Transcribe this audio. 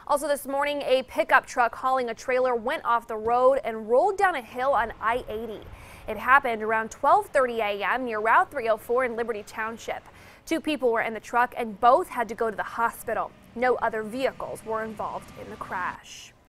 Also this morning, a pickup truck hauling a trailer went off the road and rolled down a hill on I-80. It happened around 12:30 a.m. near Route 304 in Liberty Township. 2 people were in the truck and both had to go to the hospital. No other vehicles were involved in the crash.